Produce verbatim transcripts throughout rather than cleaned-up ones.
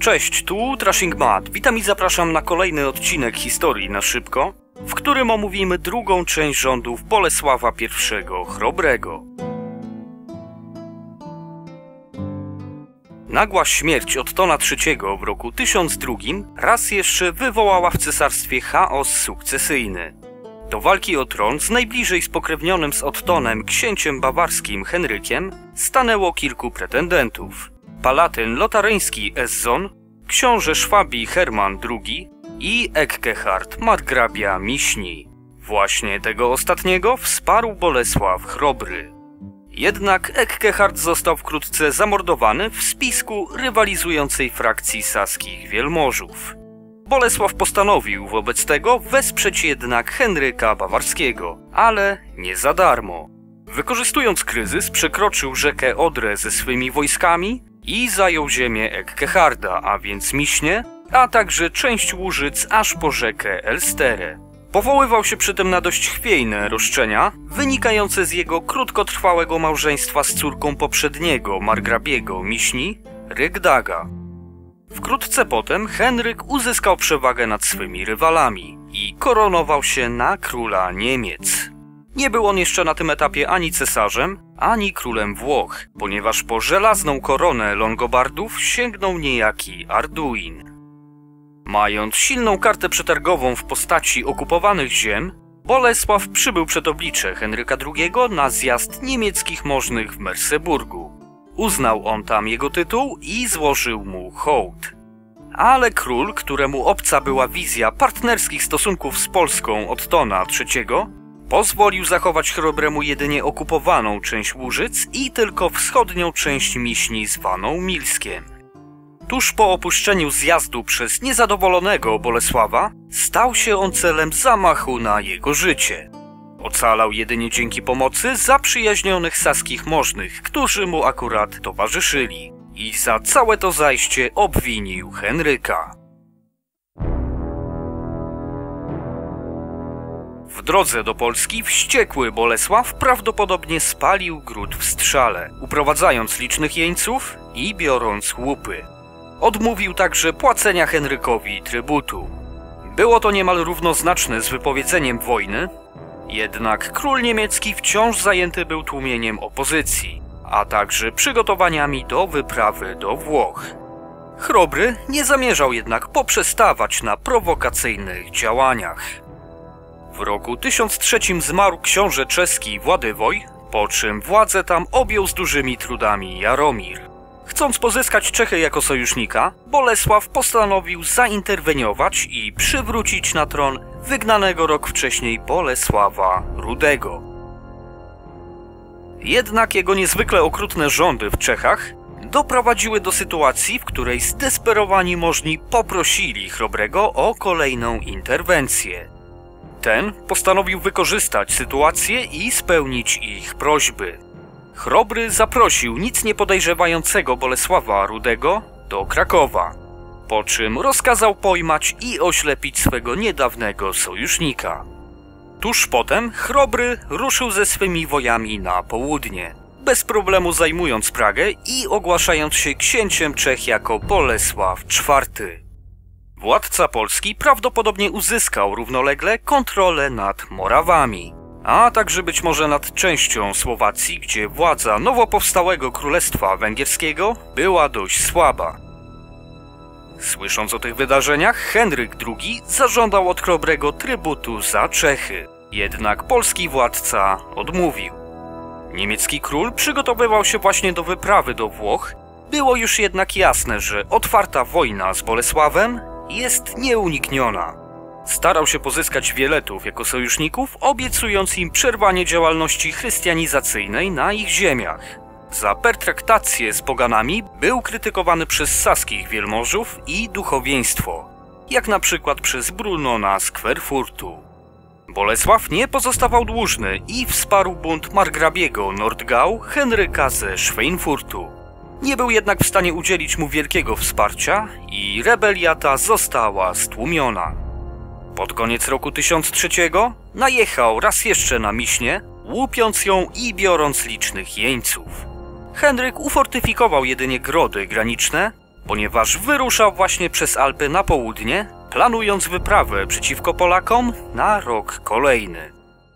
Cześć, tu Trashing Mad. Witam i zapraszam na kolejny odcinek Historii na szybko, w którym omówimy drugą część rządów Bolesława I Chrobrego. Nagła śmierć Ottona trzeciego w roku tysiąc drugim raz jeszcze wywołała w cesarstwie chaos sukcesyjny. Do walki o tron z najbliżej spokrewnionym z Ottonem księciem bawarskim Henrykiem stanęło kilku pretendentów. Palatyn lotaryński Ezzon, książę Szwabii Herman drugi i Eckehard margrabia Miśni. Właśnie tego ostatniego wsparł Bolesław Chrobry. Jednak Eckehard został wkrótce zamordowany w spisku rywalizującej frakcji saskich wielmożów. Bolesław postanowił wobec tego wesprzeć jednak Henryka Bawarskiego, ale nie za darmo. Wykorzystując kryzys, przekroczył rzekę Odrę ze swymi wojskami i zajął ziemię Eckeharda, a więc Miśnie, a także część Łużyc aż po rzekę Elsterę. Powoływał się przy tym na dość chwiejne roszczenia, wynikające z jego krótkotrwałego małżeństwa z córką poprzedniego margrabiego Miśni, Rygdaga. Wkrótce potem Henryk uzyskał przewagę nad swymi rywalami i koronował się na króla Niemiec. Nie był on jeszcze na tym etapie ani cesarzem, ani królem Włoch, ponieważ po żelazną koronę Longobardów sięgnął niejaki Arduin. Mając silną kartę przetargową w postaci okupowanych ziem, Bolesław przybył przed oblicze Henryka drugiego na zjazd niemieckich możnych w Merseburgu. Uznał on tam jego tytuł i złożył mu hołd. Ale król, któremu obca była wizja partnerskich stosunków z Polską Ottona trzeciego, pozwolił zachować Chrobremu jedynie okupowaną część Łużyc i tylko wschodnią część Miśni zwaną Milskiem. Tuż po opuszczeniu zjazdu przez niezadowolonego Bolesława stał się on celem zamachu na jego życie. Ocalał jedynie dzięki pomocy zaprzyjaźnionych saskich możnych, którzy mu akurat towarzyszyli, i za całe to zajście obwinił Henryka. W drodze do Polski wściekły Bolesław prawdopodobnie spalił gród w Strzale, uprowadzając licznych jeńców i biorąc łupy. Odmówił także płacenia Henrykowi trybutu. Było to niemal równoznaczne z wypowiedzeniem wojny, jednak król niemiecki wciąż zajęty był tłumieniem opozycji, a także przygotowaniami do wyprawy do Włoch. Chrobry nie zamierzał jednak poprzestawać na prowokacyjnych działaniach. W roku tysiąc trzecim zmarł książę czeski Władywoj, po czym władzę tam objął z dużymi trudami Jaromir. Chcąc pozyskać Czechy jako sojusznika, Bolesław postanowił zainterweniować i przywrócić na tron wygnanego rok wcześniej Bolesława Rudego. Jednak jego niezwykle okrutne rządy w Czechach doprowadziły do sytuacji, w której zdesperowani możni poprosili Chrobrego o kolejną interwencję. Ten postanowił wykorzystać sytuację i spełnić ich prośby. Chrobry zaprosił nic nie podejrzewającego Bolesława Rudego do Krakowa, po czym rozkazał pojmać i oślepić swego niedawnego sojusznika. Tuż potem Chrobry ruszył ze swymi wojami na południe, bez problemu zajmując Pragę i ogłaszając się księciem Czech jako Bolesław czwarty. Władca Polski prawdopodobnie uzyskał równolegle kontrolę nad Morawami, a także być może nad częścią Słowacji, gdzie władza nowo powstałego Królestwa Węgierskiego była dość słaba. Słysząc o tych wydarzeniach, Henryk drugi zażądał od Chrobrego trybutu za Czechy, jednak polski władca odmówił. Niemiecki król przygotowywał się właśnie do wyprawy do Włoch, było już jednak jasne, że otwarta wojna z Bolesławem jest nieunikniona. Starał się pozyskać Wieletów jako sojuszników, obiecując im przerwanie działalności chrystianizacyjnej na ich ziemiach. Za pertraktację z poganami był krytykowany przez saskich wielmożów i duchowieństwo, jak na przykład przez Brunona z Querfurtu. Bolesław nie pozostawał dłużny i wsparł bunt margrabiego Nordgau Henryka ze Schweinfurtu. Nie był jednak w stanie udzielić mu wielkiego wsparcia i rebelia ta została stłumiona. Pod koniec roku tysiąc trzeciego najechał raz jeszcze na Miśnię, łupiąc ją i biorąc licznych jeńców. Henryk ufortyfikował jedynie grody graniczne, ponieważ wyruszał właśnie przez Alpy na południe, planując wyprawę przeciwko Polakom na rok kolejny.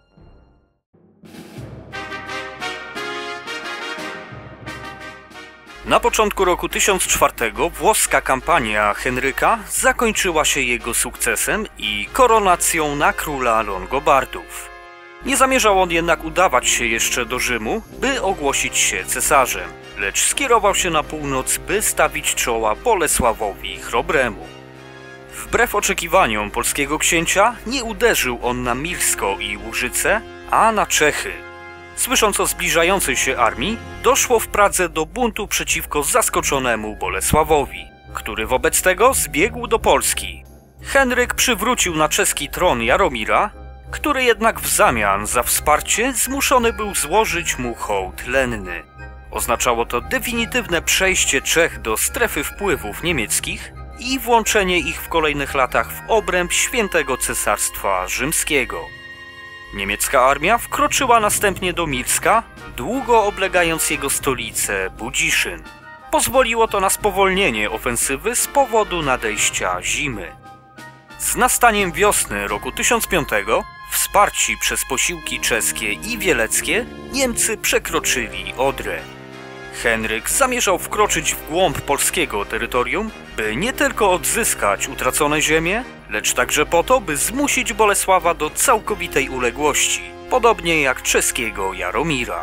Na początku roku tysiąc czwartego włoska kampania Henryka zakończyła się jego sukcesem i koronacją na króla Longobardów. Nie zamierzał on jednak udawać się jeszcze do Rzymu, by ogłosić się cesarzem, lecz skierował się na północ, by stawić czoła Bolesławowi Chrobremu. Wbrew oczekiwaniom polskiego księcia nie uderzył on na Milsko i Łużyce, a na Czechy. Słysząc o zbliżającej się armii, doszło w Pradze do buntu przeciwko zaskoczonemu Bolesławowi, który wobec tego zbiegł do Polski. Henryk przywrócił na czeski tron Jaromira, który jednak w zamian za wsparcie zmuszony był złożyć mu hołd lenny. Oznaczało to definitywne przejście Czech do strefy wpływów niemieckich i włączenie ich w kolejnych latach w obręb świętego Cesarstwa Rzymskiego. Niemiecka armia wkroczyła następnie do Milska, długo oblegając jego stolicę Budziszyn. Pozwoliło to na spowolnienie ofensywy z powodu nadejścia zimy. Z nastaniem wiosny roku tysiąc piątego, wsparci przez posiłki czeskie i wieleckie, Niemcy przekroczyli Odrę. Henryk zamierzał wkroczyć w głąb polskiego terytorium, by nie tylko odzyskać utracone ziemie, lecz także po to, by zmusić Bolesława do całkowitej uległości, podobnie jak czeskiego Jaromira.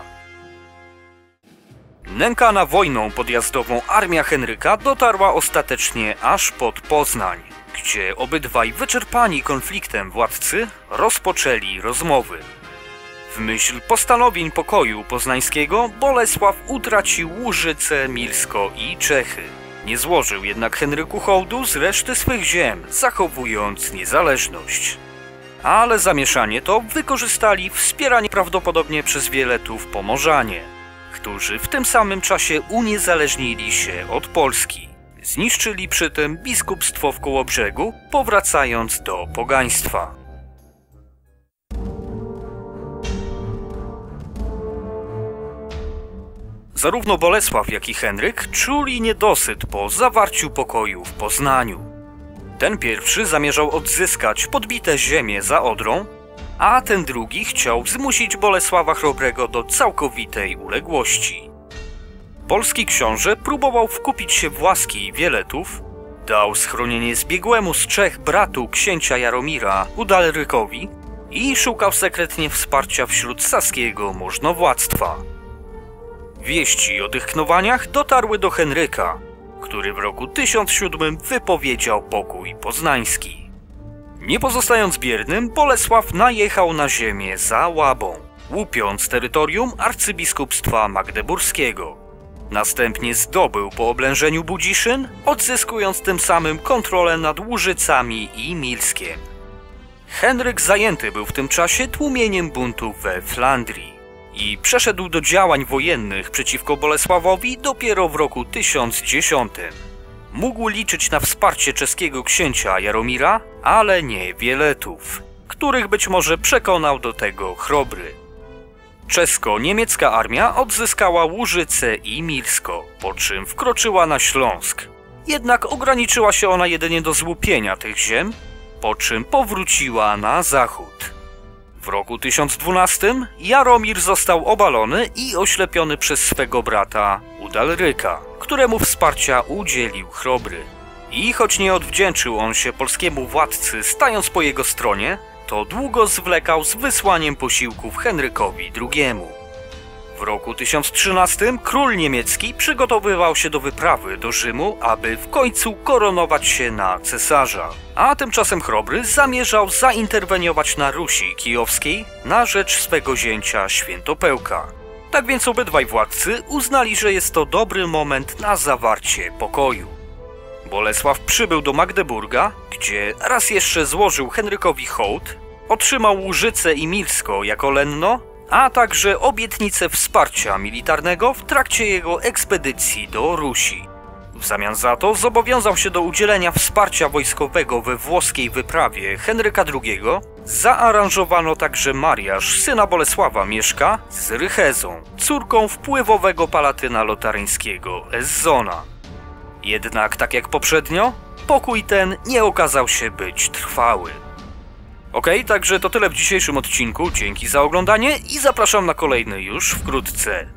Nękana wojną podjazdową armia Henryka dotarła ostatecznie aż pod Poznań, gdzie obydwaj wyczerpani konfliktem władcy rozpoczęli rozmowy. W myśl postanowień pokoju poznańskiego Bolesław utracił Łużyce, Milsko i Czechy. Nie złożył jednak Henryku hołdu z reszty swych ziem, zachowując niezależność. Ale zamieszanie to wykorzystali wspierani prawdopodobnie przez Wieletów Pomorzanie, którzy w tym samym czasie uniezależnili się od Polski. Zniszczyli przy tym biskupstwo w Kołobrzegu, powracając do pogaństwa. Zarówno Bolesław, jak i Henryk czuli niedosyt po zawarciu pokoju w Poznaniu. Ten pierwszy zamierzał odzyskać podbite ziemie za Odrą, a ten drugi chciał zmusić Bolesława Chrobrego do całkowitej uległości. Polski książę próbował wkupić się w łaski Wieletów, dał schronienie zbiegłemu z Czech bratu księcia Jaromira, Udalrykowi, i szukał sekretnie wsparcia wśród saskiego możnowładztwa. Wieści o tych knowaniach dotarły do Henryka, który w roku tysiąc siódmym wypowiedział pokój poznański. Nie pozostając biernym, Bolesław najechał na ziemię za Łabą, łupiąc terytorium arcybiskupstwa magdeburskiego. Następnie zdobył po oblężeniu Budziszyn, odzyskując tym samym kontrolę nad Łużycami i Milskiem. Henryk zajęty był w tym czasie tłumieniem buntu we Flandrii i przeszedł do działań wojennych przeciwko Bolesławowi dopiero w roku tysiąc dziesiątym. Mógł liczyć na wsparcie czeskiego księcia Jaromira, ale nie Wieletów, których być może przekonał do tego Chrobry. Czesko-niemiecka armia odzyskała Łużyce i Milsko, po czym wkroczyła na Śląsk. Jednak ograniczyła się ona jedynie do złupienia tych ziem, po czym powróciła na zachód. W roku tysiąc dwunastym Jaromir został obalony i oślepiony przez swego brata Udalryka, któremu wsparcia udzielił Chrobry. I choć nie odwdzięczył on się polskiemu władcy, stając po jego stronie, to długo zwlekał z wysłaniem posiłków Henrykowi drugiemu. W roku tysiąc trzynastym król niemiecki przygotowywał się do wyprawy do Rzymu, aby w końcu koronować się na cesarza. A tymczasem Chrobry zamierzał zainterweniować na Rusi Kijowskiej na rzecz swego zięcia Świętopełka. Tak więc obydwaj władcy uznali, że jest to dobry moment na zawarcie pokoju. Bolesław przybył do Magdeburga, gdzie raz jeszcze złożył Henrykowi hołd, otrzymał Łużyce i Milsko jako lenno, a także obietnicę wsparcia militarnego w trakcie jego ekspedycji do Rusi. W zamian za to zobowiązał się do udzielenia wsparcia wojskowego we włoskiej wyprawie Henryka drugiego. Zaaranżowano także mariaż syna Bolesława Mieszka z Rychezą, córką wpływowego palatyna lotaryńskiego Ezzona. Jednak tak jak poprzednio, pokój ten nie okazał się być trwały. Okej, także to tyle w dzisiejszym odcinku, dzięki za oglądanie i zapraszam na kolejny już wkrótce.